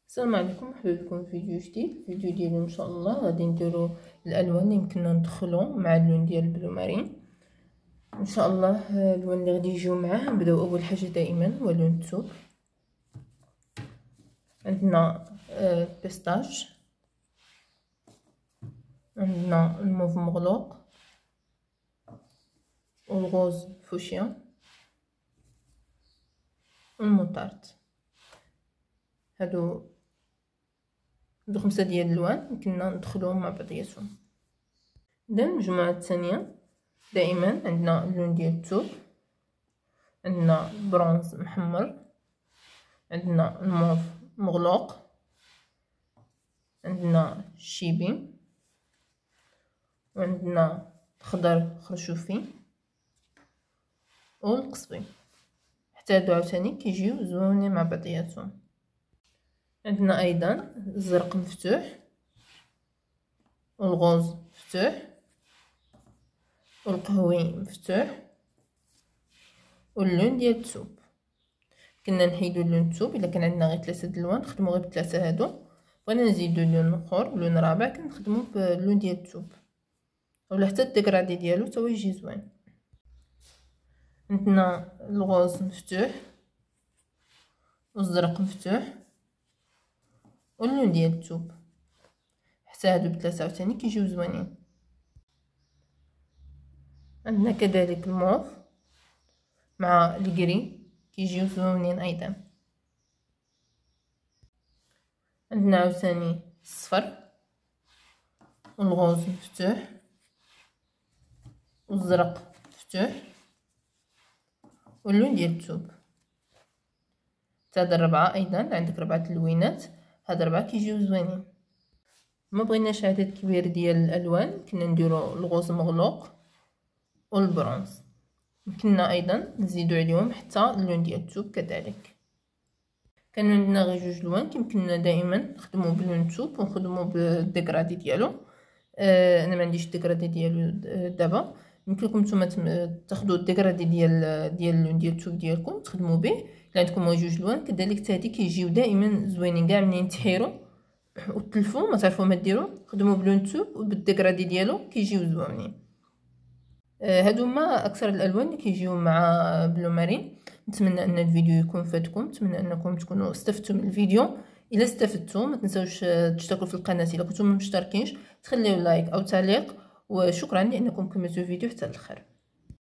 السلام عليكم، مرحبا بكم في فيديو جديد. الفيديو ديالي ان شاء الله غادي نديرو الالوان اللي يمكننا ندخلو مع اللون ديال البلو مارين ان شاء الله. الالوان اللي غادي يجيو معاه نبداو اول حاجه دائما هو لون الثوب. عندنا بيستاج، عندنا الموف مغلوق والغوز فوشيا والموطارد. هادو 5 ديال الالوان يمكننا ندخلوهم مع بعضياتهم. اذا المجموعه الثانيه دائما عندنا اللون ديال الثوب، عندنا برونز محمر، عندنا الموف مغلوق، عندنا الشيبي، وعندنا الخضر خرشوفي والقصبي. حتى هادو عاوتاني كيجيو زوينين مع بعضياتهم. عندنا ايضا الزرق مفتوح والغوز مفتوح والقهوي مفتوح واللون ديال الثوب. كنا نحيدو اللون الثوب الا كان عندنا غير 3 د الالوان نخدمو غير ب3 هادو. بغينا نزيدو لون اخر لون رابع كنخدمو باللون ديال الثوب، اولا حتى الديكرادي ديالو تا هو يجي زوين. عندنا الغوز مفتوح والزرق مفتوح واللون ديال الثوب، حتى هادو ب3 عاوتاني كيجيو زوينين. عندنا كذلك الموف مع الكري كيجيو زوينين ايضا. عندنا عاوتاني الصفر والغوز مفتوح والزرق مفتوح واللون ديال الثوب. حتى هاد الربعه ايضا عندك 4 اللوينات، هاد 4 كيجيو زوينين. ما بغيناش عدد كبير ديال الالوان كنا نديرو الغوز مغلوق والبرونز، يمكننا ايضا نزيدو عليهم حتى اللون ديال الثوب كذلك. كان عندنا غير 2 الوان كيمكننا دائما نخدمو بلون الثوب ونخدمو بالديكرادي ديالو. انا ما عنديش الديكرادي ديالو دابا، يمكنكم نتوما تاخذوا الديكرادي ديال اللون ديال الثوب ديالكم تخدموا به. الا عندكم غير 2 الوان كذلك حتى هادي كيجيو دائما زوينين كاع منين تحيروا وتلفوا ما تعرفوا ما ديروا، خدموا بلون الثوب وبالديكرادي ديالو كيجيو زوينين. هادو هما اكثر الالوان اللي كيجيو مع بلو مارين. نتمنى ان الفيديو يكون فاتكم، نتمنى انكم تكونوا استفدتوا من الفيديو. الا استفدتوا ما تنساوش تشتركوا في القناه الا كنتم مشتركينش، تخليو لايك او تعليق، وشكرا لانكم كملتوا الفيديو حتى الاخر.